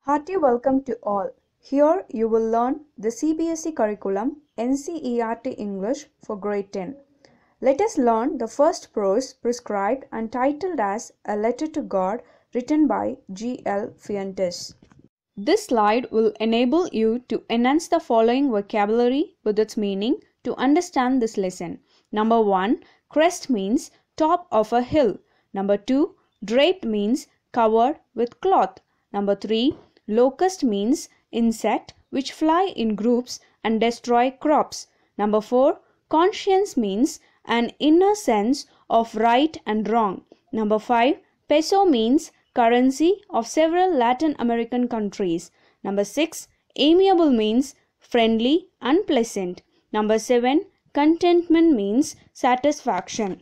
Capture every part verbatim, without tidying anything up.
Hearty welcome to all. Here you will learn the C B S E curriculum N C E R T English for grade ten. Let us learn the first prose prescribed and titled as A Letter to God, written by G L Fuentes. This slide will enable you to enhance the following vocabulary with its meaning to understand this lesson. Number one, crest means top of a hill. Number two, draped means covered with cloth. Number three, locust means insect which fly in groups and destroy crops. Number four, conscience means an inner sense of right and wrong. Number five, peso means currency of several Latin American countries. Number six, amiable means friendly and pleasant. Number seven, contentment means satisfaction.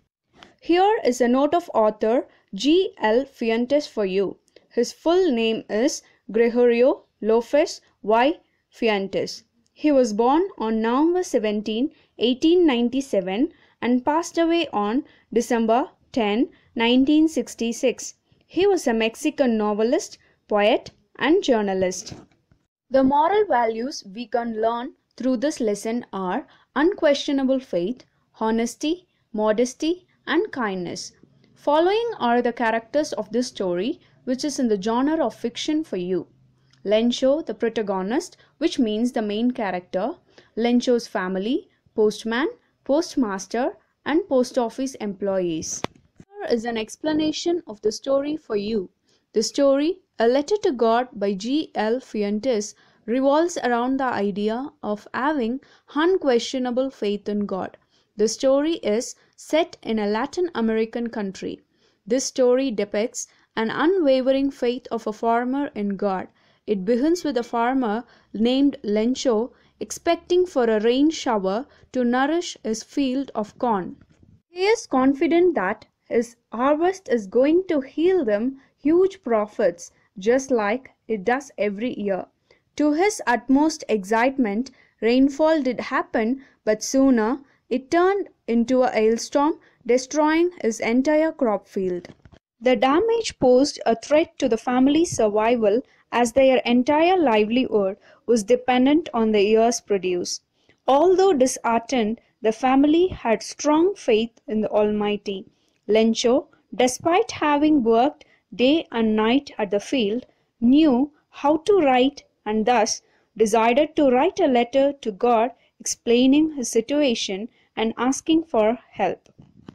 Here is a note of author G L Fuentes for you. His full name is Gregorio Lopez y Fuentes. He was born on November seventeenth, eighteen ninety-seven and passed away on December tenth, nineteen sixty-six. He was a Mexican novelist, poet, and journalist. The moral values we can learn through this lesson are unquestionable faith, honesty, modesty, and kindness. Following are the characters of this story, which is in the genre of fiction for you. Lencho, the protagonist, which means the main character, Lencho's family, postman, postmaster, and post office employees. Here is an explanation of the story for you. The story, A Letter to God by G L Fuentes, revolves around the idea of having unquestionable faith in God. The story is set in a Latin American country. This story depicts an unwavering faith of a farmer in God. It begins with a farmer named Lencho expecting for a rain shower to nourish his field of corn. He is confident that his harvest is going to yield him huge profits, just like it does every year. To his utmost excitement, rainfall did happen, but sooner it turned into a hailstorm, destroying his entire crop field. The damage posed a threat to the family's survival, as their entire livelihood was dependent on the year's produce. Although disheartened, the family had strong faith in the Almighty. Lencho, despite having worked day and night at the field, knew how to write and thus decided to write a letter to God explaining his situation and asking for help.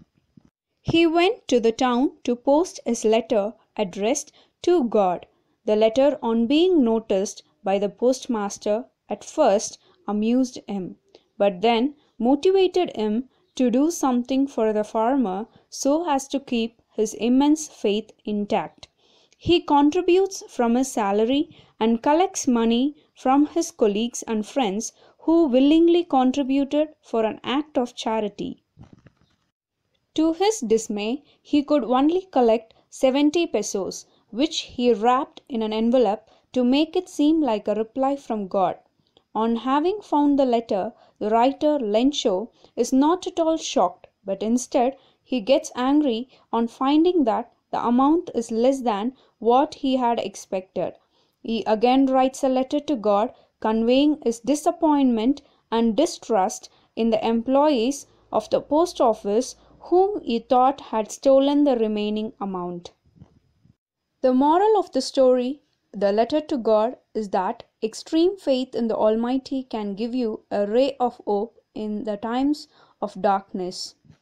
He went to the town to post his letter addressed to God. The letter, on being noticed by the postmaster, at first amused him, but then motivated him to do something for the farmer so as to keep his immense faith intact. He contributes from his salary and collects money from his colleagues and friends who willingly contributed for an act of charity. To his dismay, he could only collect seventy pesos, which he wrapped in an envelope to make it seem like a reply from God. On having found the letter, the writer Lencho is not at all shocked, but instead he gets angry on finding that the amount is less than what he had expected. He again writes a letter to God, conveying his disappointment and distrust in the employees of the post office whom he thought had stolen the remaining amount. The moral of the story, The Letter to God, is that extreme faith in the Almighty can give you a ray of hope in the times of darkness.